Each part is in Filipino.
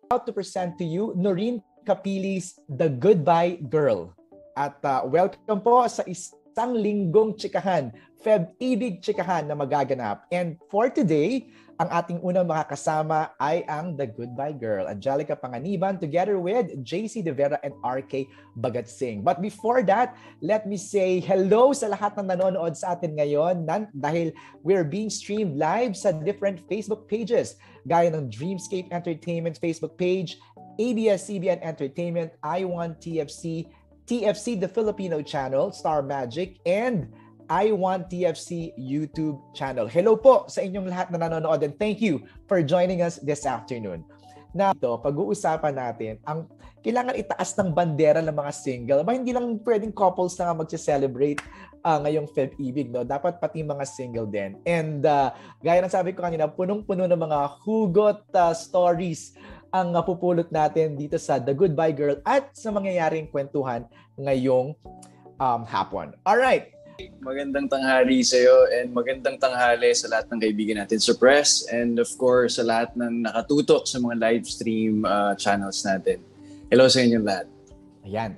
About to present to you Noreen Capili's The Goodbye Girl. At welcome po sa isang linggong tsikahan, Feb-ibig tsikahan na magaganap. And for today, ang ating unang makakasama ay ang The Goodbye Girl, Angelica Panganiban, together with JC De Vera and RK Bagatsing. But before that, let me say hello sa lahat ng nanonood sa atin ngayon dahil we're being streamed live sa different Facebook pages gaya ng Dreamscape Entertainment Facebook page, ABS-CBN Entertainment, iWantTFC, TFC The Filipino Channel, Star Magic, and iWantTFC YouTube channel. Hello po sa inyong lahat na nanonood and thank you for joining us this afternoon. Na ito, pag-uusapan natin ang kailangan itaas ng bandera ng mga single. Hindi lang pwedeng couples na mag-celebrate ngayong Feb-ibig, no? Dapat pati mga single din. And gaya ng sabi ko kanina, punong-puno ng mga hugot stories ang pupulot natin dito sa The Goodbye Girl at sa mangyayaring kwentuhan ngayong hapon. Alright! Magandang tanghali sa iyo and magandang tanghali sa lahat ng kaibigan natin sa press and of course sa lahat ng nakatutok sa mga live stream channels natin. Hello sa inyong lahat. Ayan.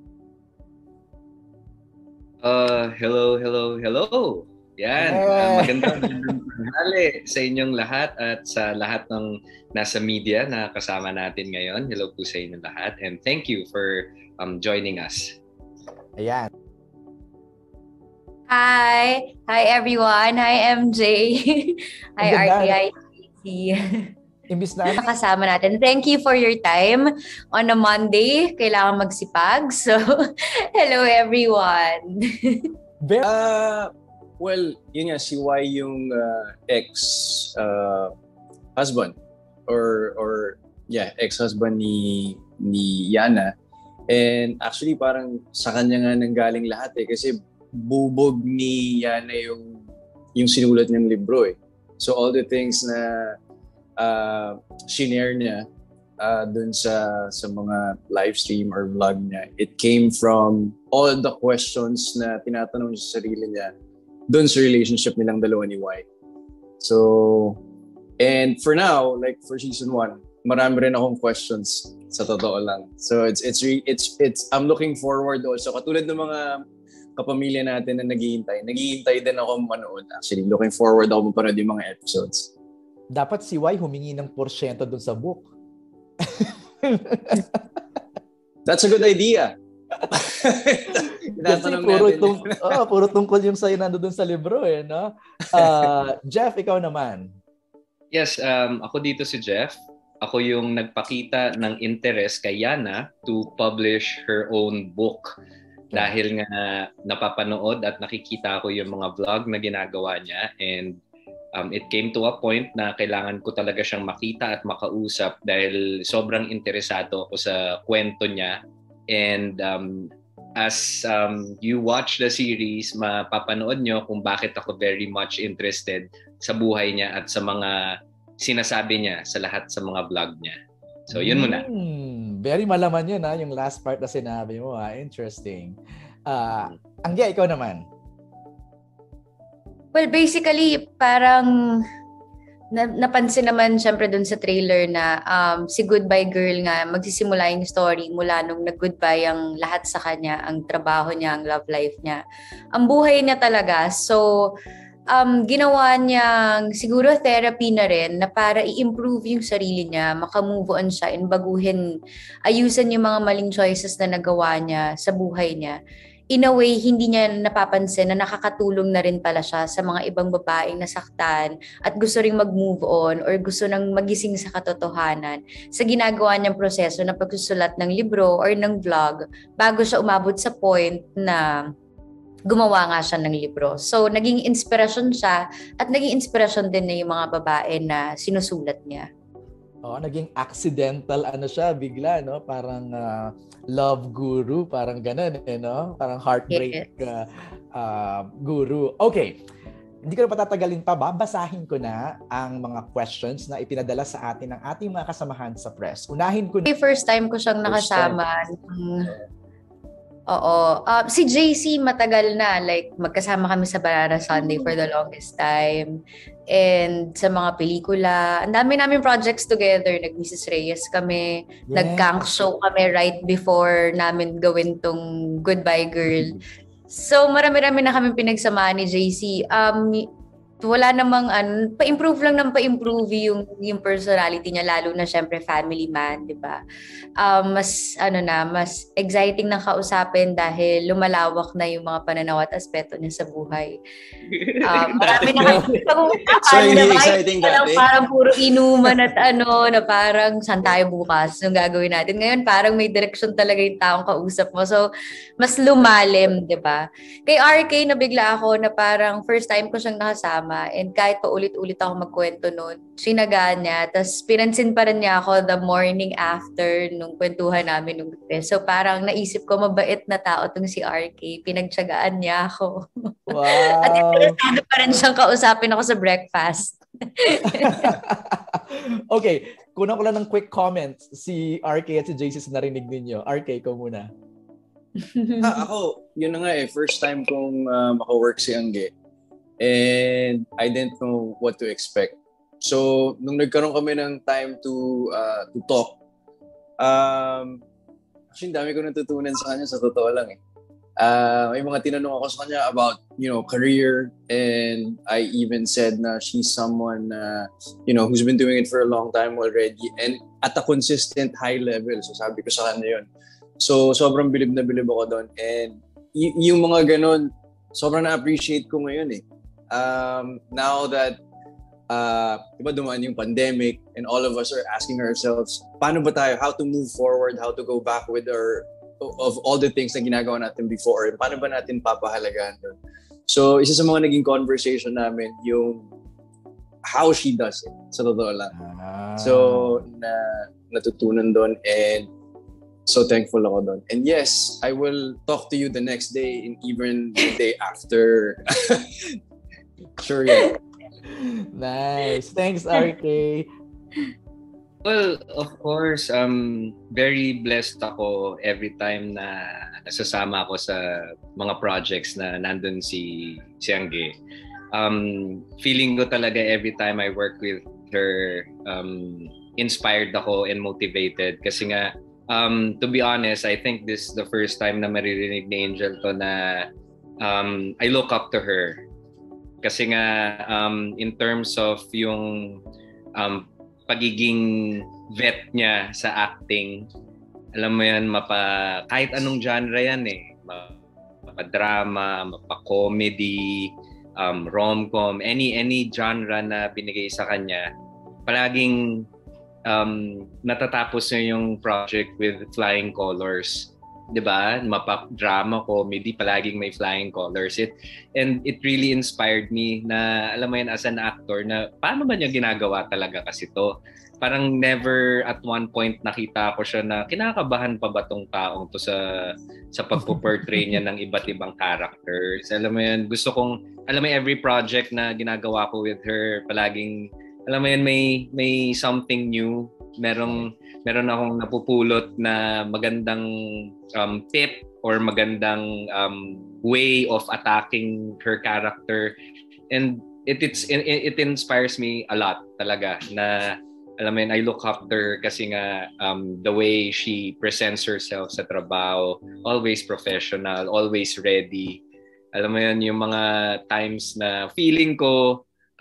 Hello. Yan. Magandang tanghali sa inyong lahat at sa lahat ng nasa media na kasama natin ngayon. Hello po sa inyong lahat and thank you for joining us. Ayan. Hi everyone. Hi MJ. Hi RK, hi JC. Imbis na kasama natin. Thank you for your time on a Monday. Kailangan magsipag. So, hello everyone. Well, yun nga si Y yung ex-husband ex-husband ni Yana. And actually parang sa kanya nga nanggaling lahat kasi bubog ni Yana yung sinulat niyang libro eh. So all the things na shinare niya dun sa mga live stream or vlog niya, it came from all the questions na tinatanong niya sa sarili niya dun sa relationship nilang dalawa ni Y. So, and for now, like for season 1, marami rin akong questions sa totoo lang. So it's I'm looking forward also. Katulad ng mga kapamilya natin na naghihintay din ako manood. Actually, looking forward ako mapanood yung mga episodes. Dapat si Y humingi ng porsyento dun sa book. That's a good idea. Kasi puro tungkol yung sa'yo nandun sa libro eh, no? Jeff, ikaw naman. Yes, ako dito si Jeff. Ako yung nagpakita ng interest kay Yana to publish her own book. Dahil nga napapanood at nakikita ko yung mga vlog na ginagawa niya and it came to a point na kailangan ko talaga siyang makita at makausap dahil sobrang interesado ako sa kwento niya. And as you watch the series, mapapanood nyo kung bakit ako very much interested sa buhay niya at sa mga sinasabi niya sa lahat sa mga vlog niya. So, yun muna. Very malaman yun yung last part na sinabi mo. Interesting. Anggia, ikaw naman. Well, basically, parang napansin naman syempre dun sa trailer na si Goodbye Girl nga, magsisimula yung story mula nung nag-goodbye ang lahat sa kanya, ang trabaho niya, ang love life niya. Ang buhay niya talaga. So, ginawa niyang siguro therapy na rin na para i-improve yung sarili niya, makamove on siya and baguhin, ayusan yung mga maling choices na nagawa niya sa buhay niya. In a way, hindi niya napapansin na nakakatulong na rin pala siya sa mga ibang babaeng nasaktan at gusto ring mag-move on or gusto nang magising sa katotohanan sa ginagawa niyang proseso na pagsusulat ng libro or ng vlog bago siya umabot sa point na gumawa nga siya ng libro. So, naging inspirasyon siya at naging inspirasyon din na yung mga babae na sinusulat niya. Naging accidental siya bigla, no? Parang love guru, parang ganun, no? Parang heartbreak guru. Okay. Hindi ko na patatagalin pa, babasahin ko na ang mga questions na ipinadala sa atin ng ating mga kasamahan sa press. Unahin ko na. First time ko siyang nakasama. Oo. Si JC matagal na. Like, magkasama kami sa Banana Sunday for the longest time. And sa mga pelikula. Ang dami namin projects together. Nag-Mrs. Reyes kami. Yes. Nag-Kank Show kami right before namin gawin tong Goodbye Girl. So, marami-rami na kami pinagsamaan ni JC. Wala namang pa-improve lang ng pa-improve yung personality niya, lalo na syempre family man, 'di ba? Mas mas exciting na kausapin dahil lumalawak na yung mga pananaw at aspeto niya sa buhay. Marami na so, hindi exciting dati. Parang puro inuman at na parang saan tayo bukas yung gagawin natin. Ngayon parang may direction talaga yung taong kausap mo. So, mas lumalim, 'di ba? Kay RK nabigla ako na parang first time ko siyang nakasama. And kahit pa ulit-ulit ako magkwento noon, sinagaan niya. Tapos pinansin pa rin niya ako the morning after nung kwentuhan namin nung gabi. So parang naisip ko, mabait na tao tong si RK. Pinagtsagaan niya ako. Wow! At interesado pa rin siyang kausapin ako sa breakfast. Okay, kunan ko lang ng quick comments si RK at si JC sa narinig ninyo. RK, ikaw muna. Ako, yun na nga first time kong maka-work si Angge. And I didn't know what to expect. So, nung nagkaroon kami ng time to talk, actually, dami ko natutunan sa kanya, sa totoo lang may mga tinanong ako sa kanya about, career, and I even said na she's someone, who's been doing it for a long time already and at a consistent high level. So, sabi ko sa kanya yun. So, sobrang bilib na bilib ako doon. And yung mga ganun, sobrang na-appreciate ko ngayon now that diba dumaan yung pandemic and all of us are asking ourselves, paano ba tayo, how to move forward, how to go back with of all the things na ginagawa natin before, and paano ba natin papahalagaan doon. So, isa sa mga naging conversation namin, yung how she does it, sa totoo lang. So, natutunan doon, and so thankful ako doon. And yes, I will talk to you the next day and even the day after. Sure, yeah. Nice. Thanks, RK. Well, of course, very blessed ako every time na nasasama ako sa mga projects na nandun si Angge. Feeling ko talaga every time I work with her, inspired ako and motivated. Kasi nga, to be honest, I think this is the first time na maririnig ni Angel to na I look up to her. Kasi nga, in terms of yung pagiging vet niya sa acting, alam mo yan, kahit anong genre yan mapa-drama, mapa-comedy, rom-com, any genre na binigay sa kanya, palaging natatapos niya yung project with flying colors. 'Di ba? Mapa-drama, comedy, palaging may flying colors. And it really inspired me na, alam mo yan, as an actor, na paano ba niya ginagawa talaga kasi to? Parang never at one point nakita ko siya na kinakabahan pa ba tong taong to sa pagpo-portray niya ng iba't ibang characters. Alam mo yan, gusto kong, alam mo every project na ginagawa ko with her, palaging, alam mo yan, may something new. Meron akong napupulot na magandang tip or magandang way of attacking her character, and it inspires me a lot talaga na, alam mo yun, I look up to her kasi nga the way she presents herself sa trabaho, always professional, always ready. Alam mo yun, yung mga times na feeling ko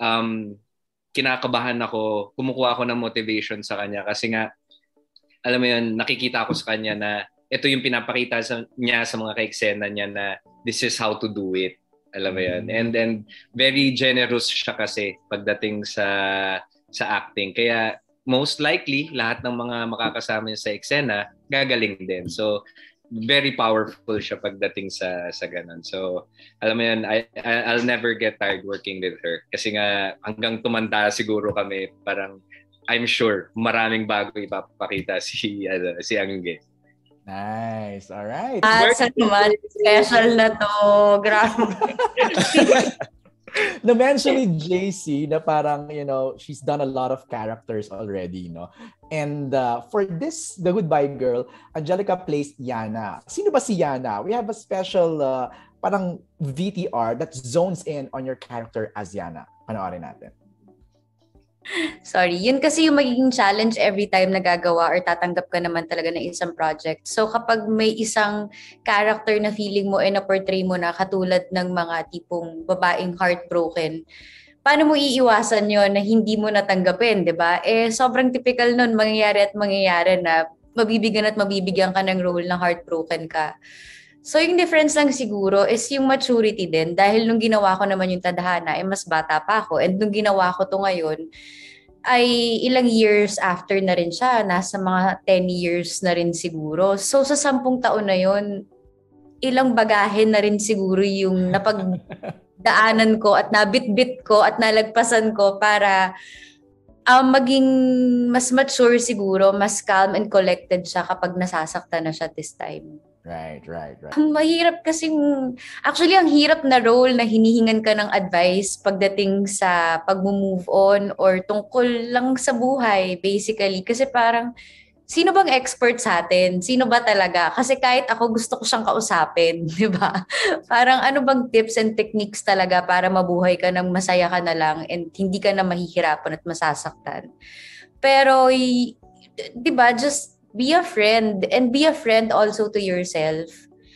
kinakabahan ako, kumukuha ako ng motivation sa kanya kasi nga, alam mo yun, nakikita ako sa kanya na ito yung pinapakita niya sa mga ka-eksena niya na this is how to do it. Alam mo yun. And then, very generous siya kasi pagdating sa acting. Kaya, most likely, lahat ng mga makakasama niya sa eksena, gagaling din. So, very powerful siya pagdating sa ganun. So, alam mo yun, I'll never get tired working with her. Kasi nga, hanggang tumanda siguro kami, parang, I'm sure maraming bago ipapakita si Angge. Nice. All right. Sa naman, special na to. Grabe. Na-mention ni JC na parang, she's done a lot of characters already, no? And for this, The Goodbye Girl, Angelica plays Yana. Sino ba si Yana? We have a special parang VTR that zones in on your character as Yana. Panoorin natin. Sorry, yun kasi yung magiging challenge every time nagagawa or tatanggap ka naman talaga ng isang project. So kapag may isang character na feeling mo na-portray mo na katulad ng mga tipong babaeng heartbroken, paano mo iiwasan yon na hindi mo natanggapin, di ba? Sobrang typical nun, mangyayari na mabibigyan ka ng role na heartbroken ka. So yung difference lang siguro is yung maturity din. Dahil nung ginawa ko naman yung tadhana, mas bata pa ako. And nung ginawa ko to ngayon, ay ilang years after na rin siya. Nasa mga 10 years na rin siguro. So sa 10 taon na yon, ilang bagahe na rin siguro yung napagdaanan ko at nabitbit ko at nalagpasan ko para maging mas mature siguro, mas calm and collected siya kapag nasasaktan na siya this time. Right. Mahirap kasi, actually ang hirap na role na hinihingan ka ng advice pagdating sa pag-move on or tungkol lang sa buhay basically. Kasi parang, sino bang expert sa atin? Sino ba talaga? Kasi kahit ako gusto ko siyang kausapin, di ba? Parang ano bang tips and techniques talaga para mabuhay ka ng masaya ka na lang and hindi ka na mahihirapan at masasaktan. Pero, di ba, just be a friend and be a friend also to yourself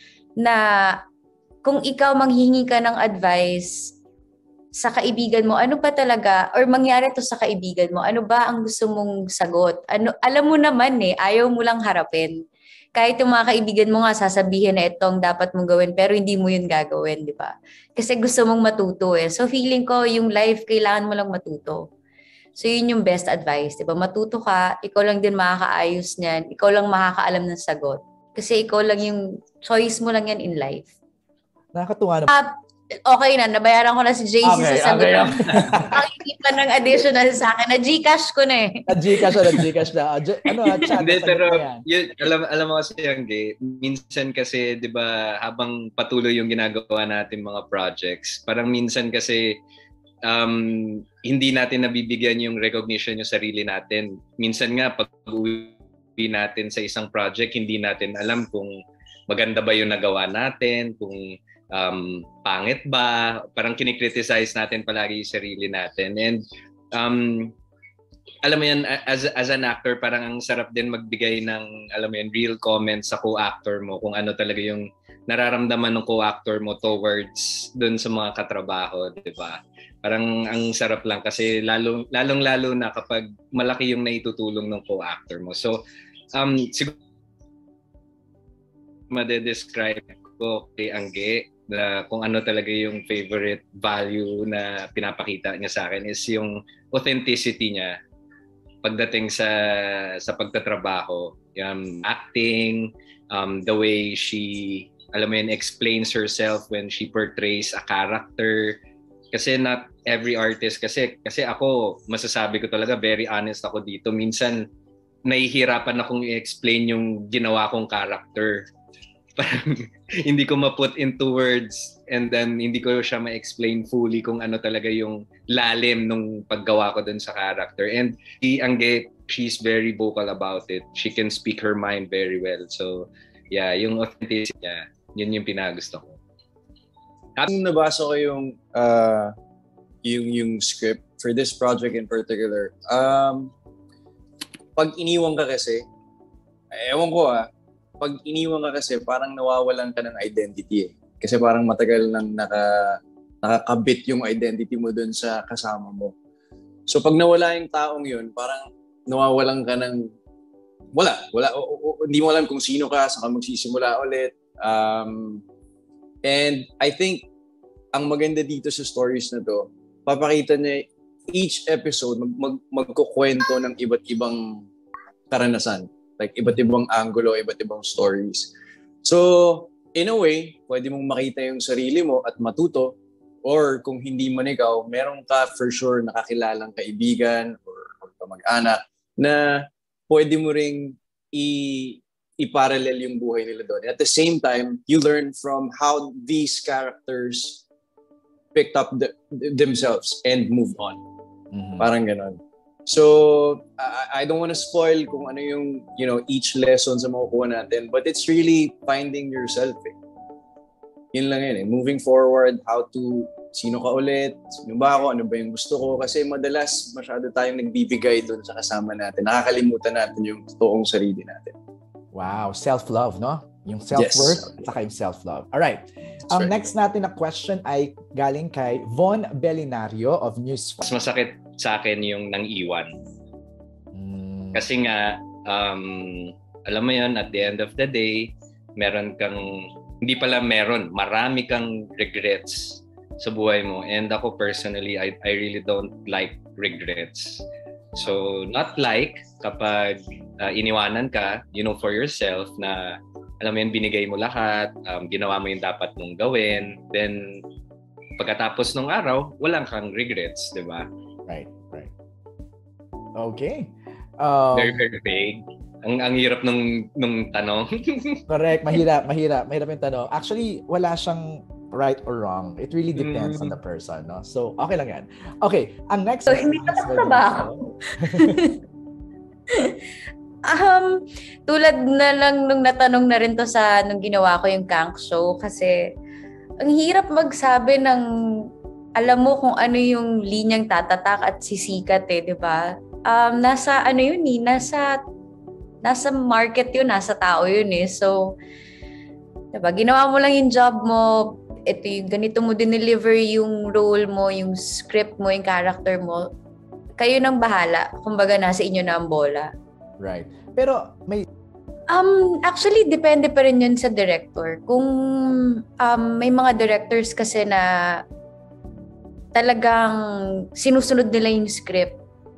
na kung ikaw manghingi ka ng advice sa kaibigan mo, ano ba talaga or mangyari to sa kaibigan mo, ano ba ang gusto mong sagot? Alam mo naman ayaw mo lang harapin. Kahit yung mga kaibigan mo nga sasabihin na itong dapat mong gawin pero hindi mo yun gagawin, di ba? Kasi gusto mong matuto So feeling ko yung life kailangan mo lang matuto. So, yun yung best advice, di ba? Matuto ka, ikaw lang din makakaayos niyan, ikaw lang makakaalam ng sagot. Kasi ikaw lang yung choice mo lang yan in life. Nakakatuwa na. Okay na, nabayaran ko na si JC sa sagot. Okay. Pakikipan ng additional sa akin, na-Gcash ko na Na-Gcash na. Chat. Hindi, pero alam mo kasi yung minsan kasi, di ba, habang patuloy yung ginagawa natin mga projects, parang minsan kasi, hindi natin nabibigyan yung recognition yung sarili natin. Minsan nga, pag-uwi natin sa isang project, hindi natin alam kung maganda ba yung nagawa natin, kung pangit ba, parang kinikriticize natin palagi yung sarili natin. And alam mo yan, as an actor, parang ang sarap din magbigay ng, alam mo yan, real comments sa co-actor mo, kung ano talaga yung nararamdaman ng co-actor mo towards dun sa mga katrabaho, di ba? Parang ang sarap lang kasi lalong-lalo na kapag malaki yung naitutulong ng co-actor mo. So, siguro madedescribe ko kay Angge na kung ano talaga yung favorite value na pinapakita niya sa akin is yung authenticity niya pagdating sa pagtatrabaho. Acting, the way she, alam mo yun, explains herself when she portrays a character. Kasi not every artist, kasi ako, masasabi ko talaga, very honest ako dito. Minsan, nahihirapan akong i-explain yung ginawa kong character. Parang hindi ko ma-put into words and then hindi ko siya ma-explain fully kung ano talaga yung lalim nung paggawa ko dun sa character. And si Angge, she's very vocal about it. She can speak her mind very well. So, yeah, yung authenticity niya, yun yung pinagusto ko. Nung nabasa ko yung script for this project in particular, pag iniwan ka kasi, ewan ko pag iniwan ka kasi parang nawawalan ka ng identity Kasi parang matagal nang nakakabit yung identity mo dun sa kasama mo. So pag nawala yung taong yun, parang nawawalan ka ng wala. Hindi mo alam kung sino ka, saan ka magsisimula ulit. And I think ang maganda dito sa stories na to, papakita niya each episode magkukwento ng iba't ibang karanasan. Like iba't ibang angulo, iba't ibang stories. So, in a way, pwede mong makita yung sarili mo at matuto. Or kung hindi man ikaw, meron ka for sure nakakilalang kaibigan or kamag-anak na pwede mo ring i-parallel yung buhay nila doon. At the same time, you learn from how these characters picked up themselves and moved on. Parang ganon. So, I don't want to spoil kung ano yung, each lesson sa makukuha natin, but it's really finding yourself. Yun lang yun. Moving forward, sino ka ulit, sino ba ako, ano ba yung gusto ko, kasi madalas masyado tayong nagbibigay doon sa kasama natin. Nakakalimutan natin yung totoong sarili natin. Wow, self-love, no? Yung self-worth at saka yung self-love. Alright. Ang next natin na question ay galing kay Von Belinario of News. Mas masakit sa akin yung nang iwan. Kasi nga, alam mo yun, at the end of the day, marami kang regrets sa buhay mo. And ako personally, I really don't like regrets. So, not like kapag iniwanan ka, for yourself na alam mo yun, binigay mo lahat, ginawa mo yung dapat mong gawin, then pagkatapos ng araw, walang kang regrets, di ba? Right. Okay. Very, very vague. Ang hirap nung tanong. Correct. Mahirap yung tanong. Actually, wala siyang right or wrong. It really depends on the person, no? So, okay lang yan. Okay, ang next... So, hindi ka trabaho. Tulad na lang nung natanong na rin to sa nung ginawa ko yung Kank Show, kasi ang hirap magsabi ng alam mo kung ano yung linyang tatatak at sisikat di ba? Nasa yun nasa market yun, nasa tao yun So, diba, ginawa mo lang yung job mo, ito yung ganito mo dineliver yung role mo, yung script mo, yung character mo. Kayo nang bahala. Kumbaga, nasa inyo na ang bola. Right. Pero may... Actually, depende pa rin yun sa director. Kung may mga directors kasi na talagang sinusunod nila yung script,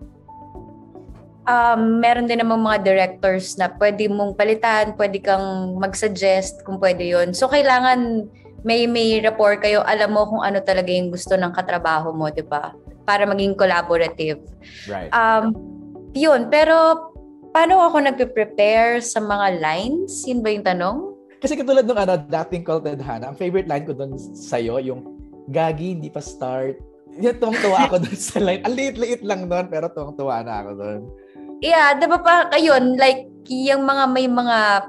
meron din namang mga directors na pwede mong palitan, pwede kang mag-suggest kung pwede yun. So, kailangan may rapport kayo, alam mo kung ano talaga yung gusto ng katrabaho mo, di ba? Para maging collaborative. Right. Yun, pero paano ako nagpe-prepare sa mga lines? Yun ba yung tanong? Kasi katulad nung dating call Tadhana, ang favorite line ko doon sa'yo, yung gagi, hindi pa start. Yung tuwang-tuwa ako doon sa line. Ang liit-liit lang doon, pero tuwang-tuwa na ako doon. Yeah, diba pa, ayun, like, yung may mga,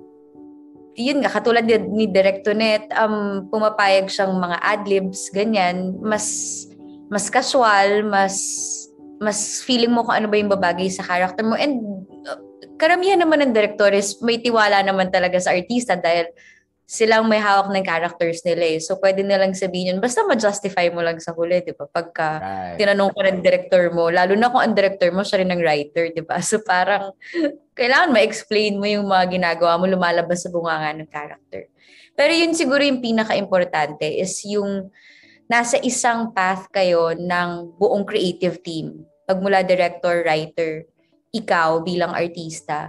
yun nga, katulad ni Director Net, pumapayag siyang mga adlibs, ganyan, mas casual, mas feeling mo kung ano ba yung babagay sa character mo. And karamihan naman ng directors, may tiwala naman talaga sa artista dahil silang may hawak ng characters nila So, pwede nilang sabihin yun. Basta ma-justify mo lang sa huli, di ba? Pagka tinanong ka ng director mo, lalo na kung ang director mo, siya rin ang writer, di ba? So, parang kailangan ma-explain mo yung mga ginagawa mo, lumalabas sa bunganga ng character. Pero yun siguro yung pinaka-importante is yung nasa isang path kayo ng buong creative team. Pagmula director, writer, ikaw bilang artista,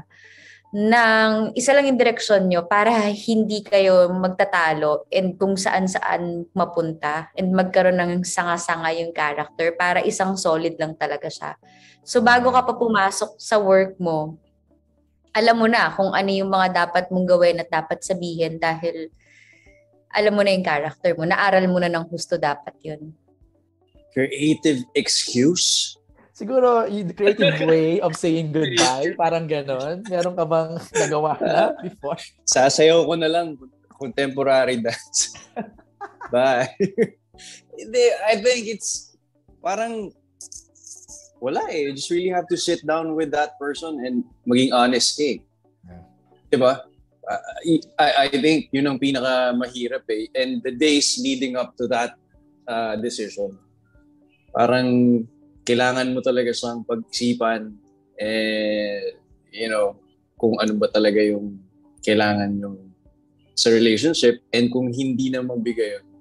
ng isa lang yung direksyon nyo para hindi kayo magtatalo and kung saan-saan mapunta and magkaroon ng sanga-sanga yung character para isang solid lang talaga siya. So bago ka pa pumasok sa work mo, alam mo na kung ano yung mga dapat mong gawin at dapat sabihin dahil alam mo na yung character mo. Naaral mo na ng husto dapat yun. Creative excuse? Siguro, yung creative way of saying goodbye, parang ganon. Meron ka bang nagawa na before? Sasayaw ko na lang, contemporary dance. Bye. I think it's parang wala You just really have to sit down with that person and maging honest Diba? I think yun ang pinakamahirap And the days leading up to that decision, parang kailangan mo talaga siyang pag-isipan kung ano ba talaga yung kailangan yung sa relationship and kung hindi na mabigay yun,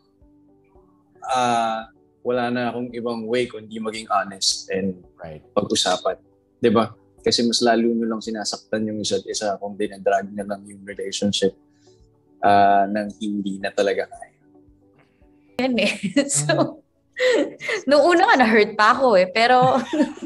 wala na akong ibang way kundi maging honest and pag-usapan. Diba? Kasi mas lalo nyo lang sinasaktan yung isa't isa kung dinadrag na lang yung relationship nang hindi na talaga kaya. Yan So, noong una nga, na-hurt pa ako pero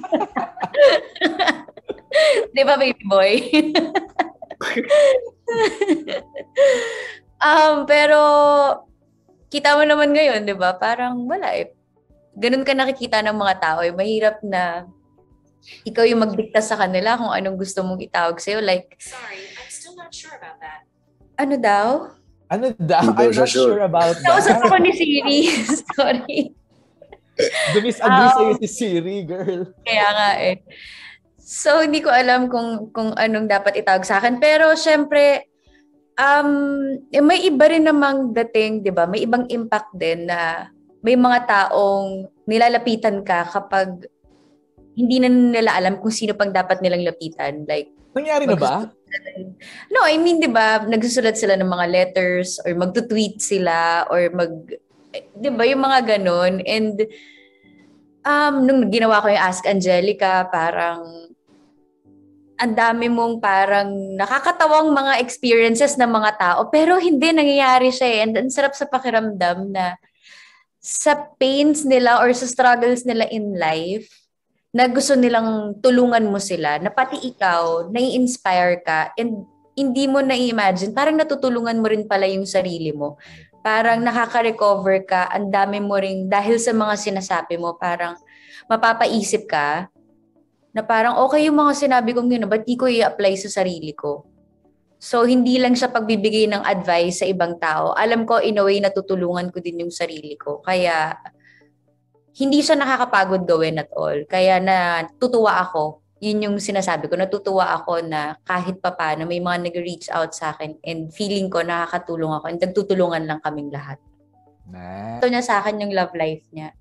di ba, baby boy? Pero kita mo naman ngayon, di ba? Parang wala eh. Ganun ka nakikita ng mga tao eh. Mahirap na ikaw yung magdikta sa kanila kung anong gusto mong itawag sa'yo. Like, sorry, I'm still not sure about that. Ano daw? Ano daw? I'm not sure about that. Nausap ako ni Siri. Sorry. Dumis-agree sa'yo si Siri, girl. Kaya nga eh. So, hindi ko alam kung anong dapat itawag sa akin. Pero, syempre, may iba rin namang dating, di ba? May ibang impact din na may mga taong nilalapitan ka kapag hindi na nila alam kung sino pang dapat nilang lapitan. Like, nangyari na ba? No, I mean, di ba, nagsusulat sila ng mga letters or magtutweet sila or di ba, yung mga ganun. And nung ginawa ko yung Ask Angelica, parang ang dami mong parang nakakatawang mga experiences ng mga tao, pero hindi nangyayari siya eh. And ang sarap sa pakiramdam na sa pains nila or sa struggles nila in life, na gusto nilang tulungan mo sila, na pati ikaw, nai-inspire ka, and hindi mo na-imagine, parang natutulungan mo rin pala yung sarili mo. Parang nakaka-recover ka, ang dami mo rin, dahil sa mga sinasabi mo, parang mapapaisip ka, na parang okay yung mga sinabi kong yun, ba't di ko i-apply sa sarili ko? So, hindi lang siya pagbibigay ng advice sa ibang tao. Alam ko, in a way, natutulungan ko din yung sarili ko. Kaya, hindi siya nakakapagod gawin at all. Kaya natutuwa ako. Yun yung sinasabi ko. Natutuwa ako na kahit papaano may mga nag-reach out sa akin and feeling ko nakakatulong ako and nagtutulungan lang kaming lahat. Ito niya sa akin yung love life niya.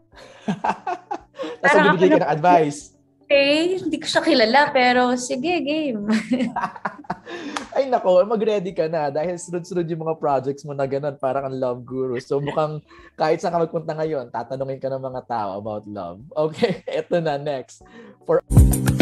Tapos bibigay ka ng advice. Okay, hindi ko siya kilala pero sige, game. Ay nako, mag-ready ka na dahil sunod-sunod yung mga projects mo na ganun, parang ang love guru. So mukhang kahit saan ka magpunta ngayon, tatanungin ka ng mga tao about love. Okay, eto na, next. For